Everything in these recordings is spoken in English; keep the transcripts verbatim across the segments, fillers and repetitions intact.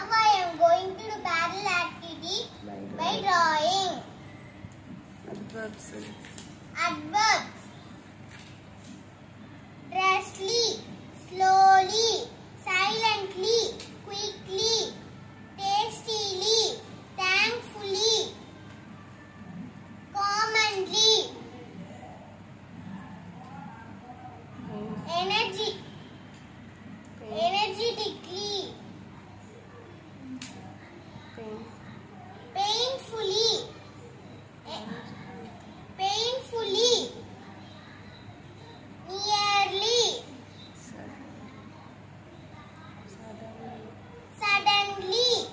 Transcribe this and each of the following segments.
I am going to do parallel activity by drawing. Adverbs. Adverbs. Dressly, slowly, silently, quickly, tastily, thankfully, commonly, energy, energetically, painfully, painfully, nearly, suddenly,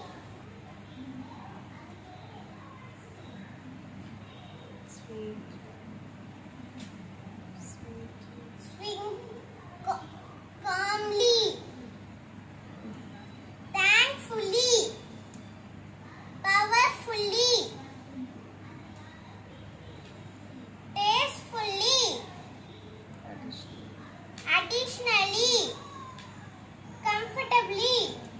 Sweet. Sweet. swing, ca- calmly, thankfully, powerfully, tastefully, Additional. additionally, comfortably,